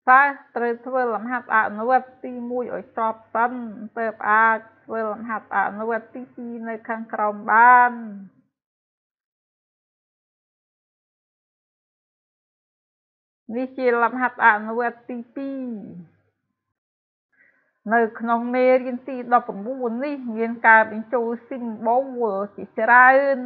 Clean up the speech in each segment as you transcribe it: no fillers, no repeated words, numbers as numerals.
Saត្រូវធ្វើលំហាត់អនុវត្តទី1ឲ្យចប់សិនទើបអាចធ្វើលំហាត់អនុវត្តទី2នៅខាងក្រោមបាននេះជាលំហាត់អនុវត្តទី2នៅក្នុងមេរៀនទី19នេះមានការបញ្ចូល symbol ជាច្រើន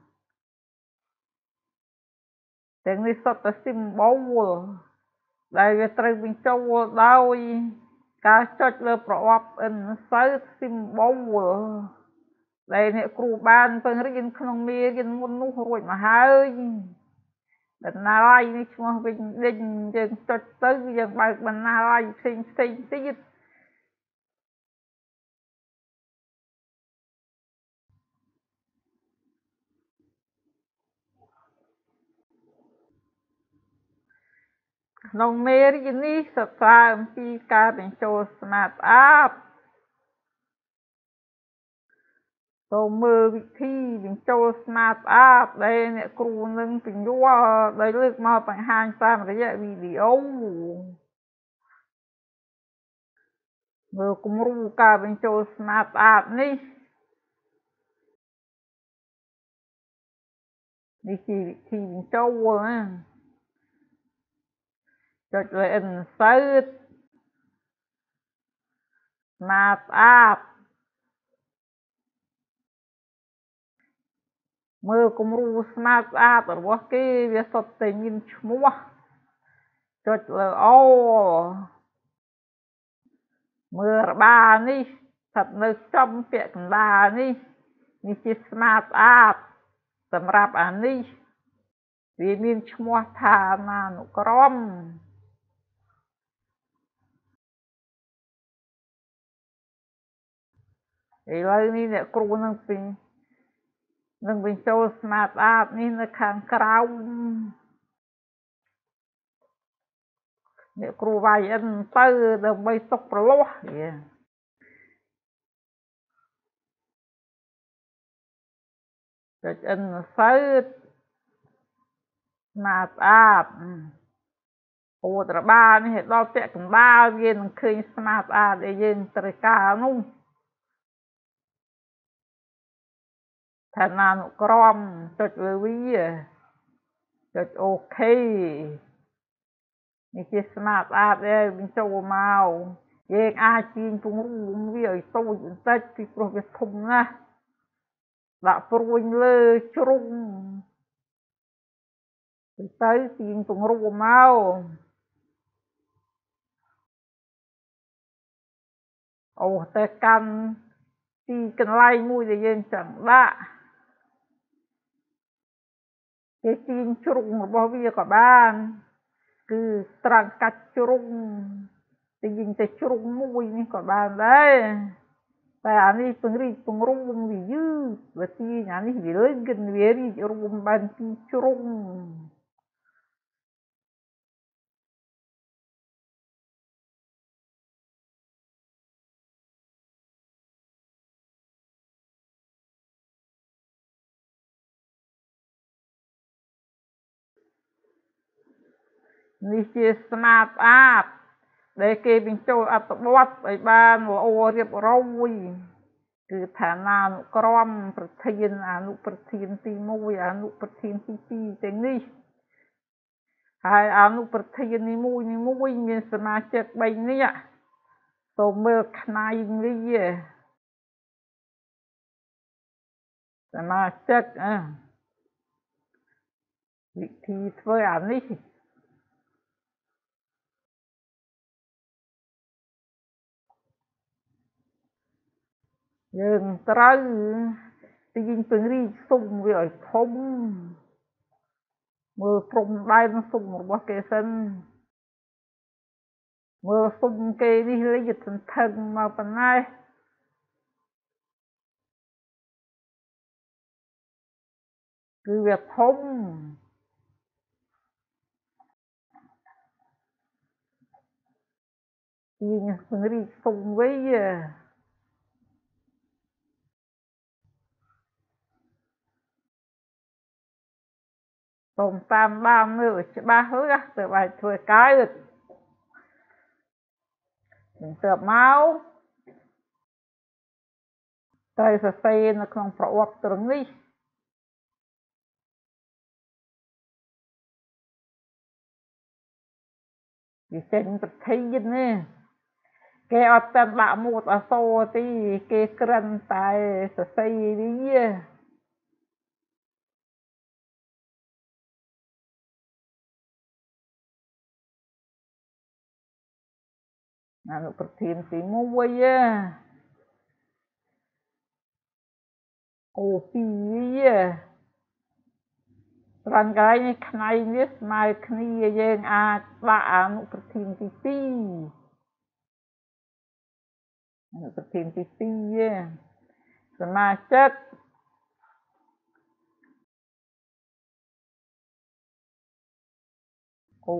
ទាំងនេះសុទ្ធតែ symbol ដែលវាត្រូវបញ្ចូលដោយការចុចលើប្រអប់ insert symbol ដែលអ្នកគ្រូបានពង្រៀនក្នុងមេរៀនមុននោះរួចមកហើយបណ្ណាល័យនេះឈ្មោះវិញដេញយើងចុចទៅយើងបើកបណ្ណាល័យផ្សេងទៀតក្នុងមេរៀននេះសិក្សាអំពីការបញ្ចូល Smart App សូមមើលវិធីបញ្ចូល Smart App ដែលអ្នកគ្រូនឹងពន្យល់ដោយលើកមកបង្ហាញតាមរយៈវីដេអូមើលគំរូការបញ្ចូល Smart App នេះជាវិធីបញ្ចូលណាចុចលើ insert Smart App មើលគំរូ Smart App របស់គេវាសុទ្ធតែមានឈ្មោះចុចលើ All មើលរបានេះស្ថិតនៅចំពាក់កណ្ដាលនេះជា Smart App សម្រាប់អានេះវាមានឈ្មោះថាអនានុក្រមឥឡូវនេះអ្នកគ្រូនឹងបញ្ចូល Smart App នេះនៅខាងក្រោមអ្នកគ្រូវាយ Enter ដើម្បីទុកប្រឡោះចុច Insert Smart App អូត្របានេះឲ្យដល់ពាក់កណ្ដាលវានឹងឃើញ Smart App ដែលយើងត្រូវការនោះឋានានុក្រមចុចលើវាចុចអូខេនេះជា Smart App ដែលបញ្ចូលមកយើងអាចទាញពង្រួមវាឲ្យតូចបន្តិចពីព្រោះវាធំណាស់ដាក់ព្រួយលើជ្រុងទៅទាញពង្រួមមកអូតែកាន់ទីកន្លែងមួយដែលយើងចង់ដាក់គេទាញជ្រុងរបស់វាក៏បានគឺត្រង់កាច់ជ្រុងទាញតែជ្រុងមួយនេះក៏បានដែរតែអានេះពង្រីកពង្រួមវាយឺតបើទាញអានេះវាលេងគិនវារីករួមបានពីជ្រុងនេះជា Smart App ដែលគេបញ្ចូលអត្ថបទឲ្យបានល្អរៀបរយគឺឋានានុក្រមប្រធានអនុប្រធានទី1អនុប្រធានទី2ទាំងនេះហើយអនុប្រធាននីមួយមានសមាជិក3នាក់សូមមើលខ្នែងវាសមាជិកវិធីធ្វើអានេះយើងត្រូវទាញពង្រីកស៊ុំវាឲ្យធំមើលព្រំដែនស៊ុំរបស់គេសិនមើលស៊ុំគេនេះលាតសន្ធឹងមកប៉ុណ្ណេះគឺវាធំទាញពង្រីកស៊ុំវិញសូមតាមដានមើលច្បាស់ទៅអាចធ្វើកើតនឹងទើបមកត្រូវសរសេរនៅក្នុងប្រអប់ត្រង់នេះវាចេញប្រធាននេះគេអត់ទាន់ដាក់ម៉ូតអក្សរទេគេគ្រាន់តែសរសេរវាអនុប្រធានទី1អូ2ត្រង់កន្លែងនេះខ្នៃនេះស្មើគ្នាយើងអាចដាក់អនុប្រធានទី2អនុប្រធានទី2សមាជិកអូ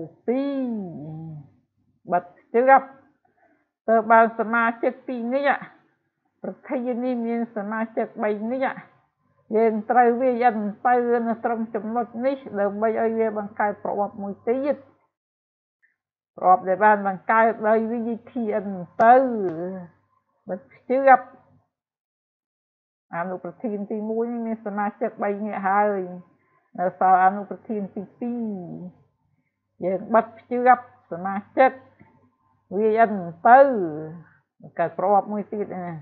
2បិទជ្រាបទៅបើសមាជិក2នេះប្រធាននេះមានសមាជិក3នេះយើងត្រូវវាយិនទៅនៅត្រង់ចំណុចនេះដើម្បីឲ្យវាបង្កើតប្រអប់មួយទៀតប្រអប់ដែលបានបង្កើតដោយ VTN ទៅបិទជ្រាបអនុប្រធានទី1នេះមានសមាជិក3នាក់ហើយនៅសល់អនុប្រធានទី2យើងបិទជ្រាបសមាជិក VN ទៅបង្កើតប្រអប់មួយទៀតណា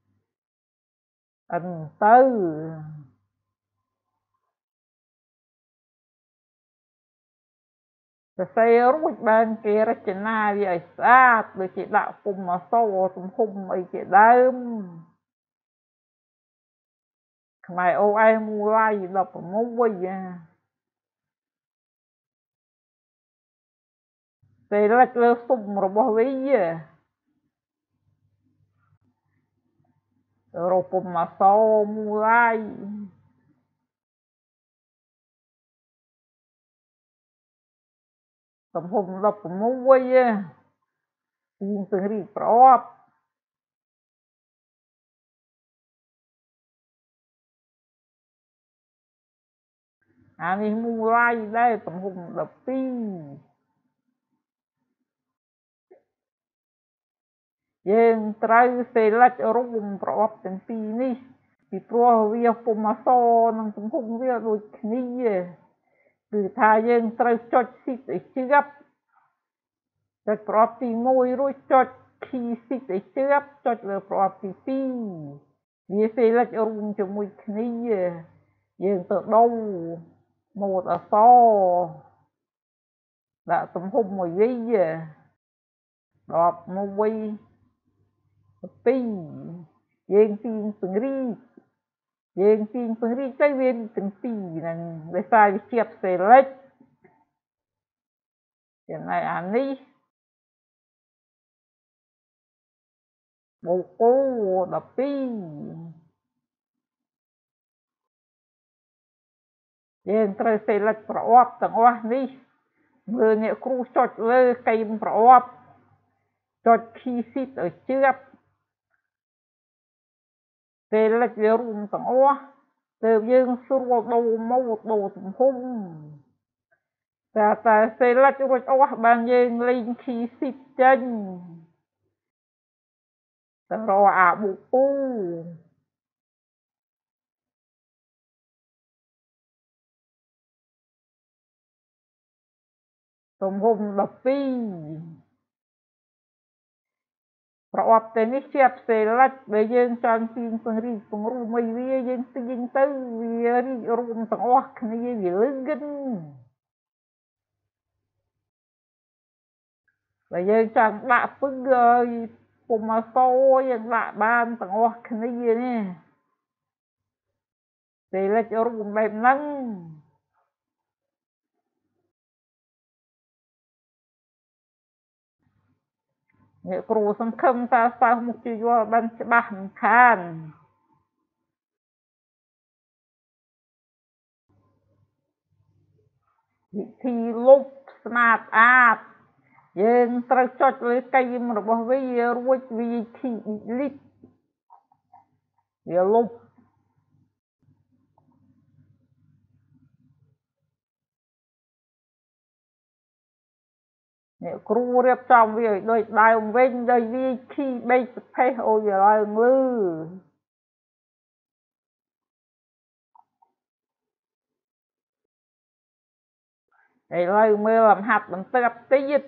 ទៅសរសេររួចបានគេរចនាវាឲ្យស្អាតដូចជាដាក់ពុម្ពអក្សរទំហំអីជាដើមខ្មែរ OS មួយឡាយ16ពេលរកលើសុំរបស់វារកពុម្ពអក្សរមួយឡាយទំហំ16ពីពង្រីកប្រអប់អានេះមួយឡាយដែរទំហំ12យើងត្រូវសេលិចរួមប្រអប់ទាំងពីរនេះពីព្រោះវាពុម្ពអក្សរនិងទំហំវាដូចគ្នាគឺថាយើងត្រូវចុចស៊ីតឲ្យជ្រាបចុចប្រអប់ទី1រួចចុច key ស៊ីតឲ្យជ្រាបចុចលើប្រអប់ទី2វាសេលិចរួមជាមួយគ្នាយើងទៅដូរម៉ូតអក្សរដាក់ទំហំមួយវិញ11 2យើងទាញពង្រីកទៅវាទាំងពីរហ្នឹងដោយសារវាជាប់សេលិចចំណែកអានេះបូកគោ12យើងត្រូវសេលិចប្រអប់ទាំងអស់នេះមើលអ្នកគ្រូចុចលើកែមប្រអប់ចុច key shift ឲ្យជ្រាបពេលលិចវារួមទាំងអស់ទើបយើងស្រួលដូរម៉ូតដូរទំហំតែសេលិចរួចអស់បានយើងលេង key shift ចេញទៅរកអាប៊ូពូទំហំ12ប្រអប់តែនេះជាប់សេលិចបើយើងចង់ទាញពង្រីកពង្រួមឲ្យវាយើងទាញទៅវារីករួមទាំងអស់គ្នាវាលឹងគិនបើយើងចង់ដាក់ពឹងឲ្យពុម្ពអក្សរយើងដាក់បានទាំងអស់គ្នានេះសេលិចរួមបែបហ្នឹងអ្នកគ្រូសង្ឃឹមថាសិស្សមុខជាយល់បានច្បាស់មិនខានវិធីលុបស្មាតអាតយើងត្រូវចុចលើកែមរបស់វារួចវា delete វាលុបអ្នកគ្រូរៀបចំវាឲ្យដូចដើមវិញដោយវាខីបេកស្ផេះអូយឡើងលឺឥឡូវមើលលំហាត់បន្ទាប់ទៀត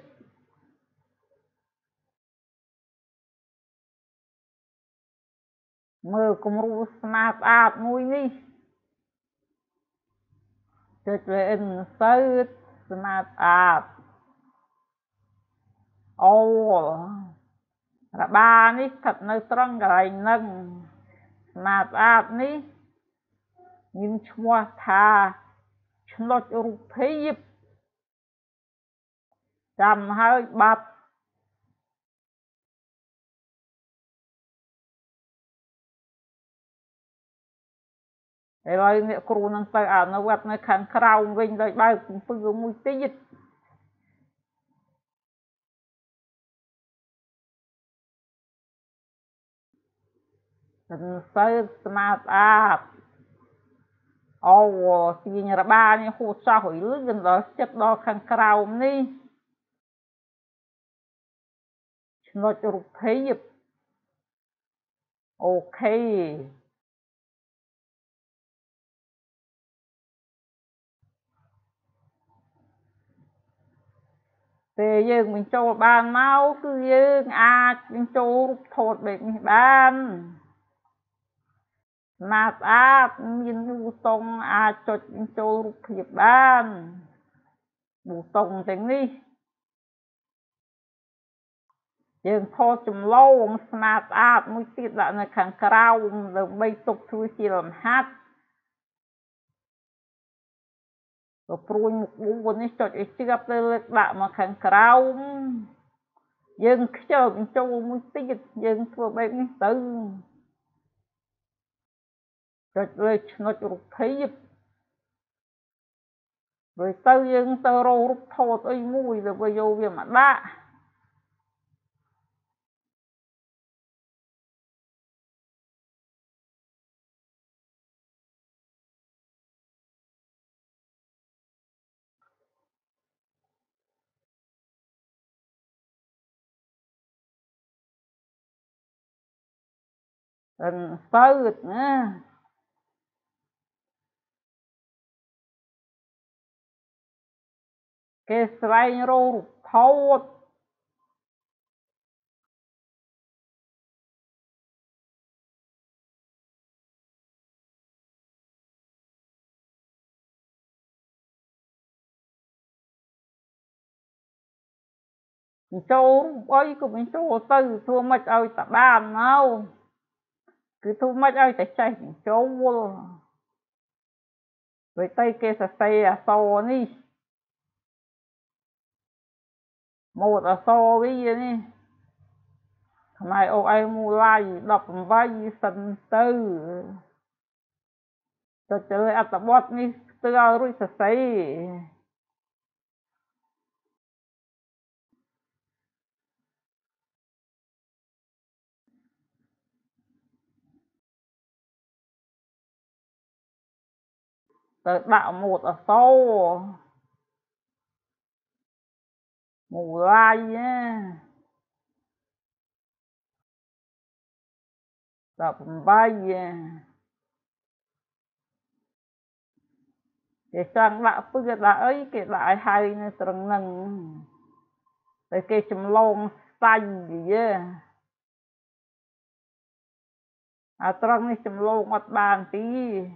មើលគំរូស្មាតអាតមួយនេះចុចលើ insert smart art អូរបានេះស្ថិតនៅត្រង់កន្លែងហ្នឹង smart art នេះមានឈ្មោះថាឆ្នុចរូបភាពចាំហើយបាត់ឥឡូវអ្នកគ្រូនឹងទៅអនុវត្តនៅខាងក្រោមវិញដោយបើកកំពូលមួយទៀតinsert smart art អូទាញរបានេះហូតចោលលឿនដល់ចិត្តដល់ខាងក្រោមនេះឆ្នុចរូបភាពអូខេពេលយើងបញ្ចូលបានមកគឺយើងអាចបញ្ចូលរូបថតបែបនេះបាន Smart Art មានប៊ូតុងអាចចុចបញ្ចូលរូបភាពបានប៊ូតុងទាំងនេះយើងថតចម្លង Smart Art មួយទៀតដាក់នៅខាងក្រោមដើម្បីទុកធ្វើជាលំហាត់ក៏ព្រួយមុខ4នេះចុចឲ្យជាប់ទៅលើកដាក់មកខាងក្រោមយើងខ្ជិលបញ្ចូលមួយទៀតយើងធ្វើបែបនេះទៅចុចលើឆ្នុចរូបភាពrồiទៅយើងទៅរករូបថតអីមួយដើម្បីយកវាមកដាក់insert ណាគេស្វែងរករូបថតបញ្ចូលរូបអីក៏បញ្ចូលទៅធ្វើម៉េចឲ្យតបានមកគឺធ្វើម៉េចឲ្យតែចេះបញ្ចូលvậy tayគេសរសេរអក្សរនេះម៉ូដអក្សរវានេះខ្មែរអូអេមូឡាយ18សិនទៅចុចទៅលើអត្ថបទនេះស្ទើរឲ្យរួចសរសេរទៅដាក់ម៉ូដអក្សរមូឡាយណា18គេចង់ដាក់ពឹសដាក់អីគេដាក់ឲ្យហើយនៅត្រង់ហ្នឹងតែគេចម្លងសាច់វាអាត្រង់នេះចម្លងអត់បានទី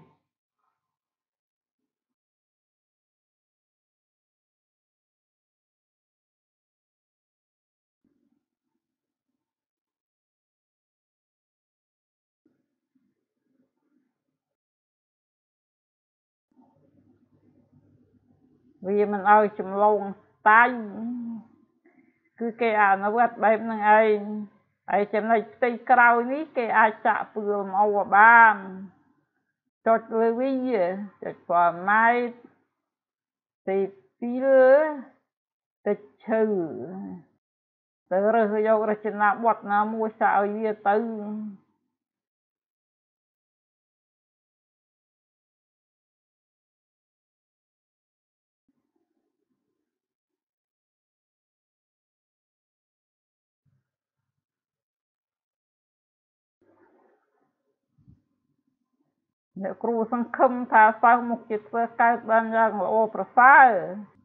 វាមិនឲ្យចម្លងសាច់គឺគេអនុវត្តបែបហ្នឹងឯងហើយចំណុចផ្ទៃក្រោយនេះគេអាចចាក់ពឿលមកបានចុចលើវាចុច format ទី2តិចឈើទៅរើសយករចនាបថណាមួយសាក់ឲ្យវាទៅអ្នកគ្រូសង្ឃឹមថាសិស្សមុខជាធ្វើកើតបានយ៉ាងល្អប្រសើរ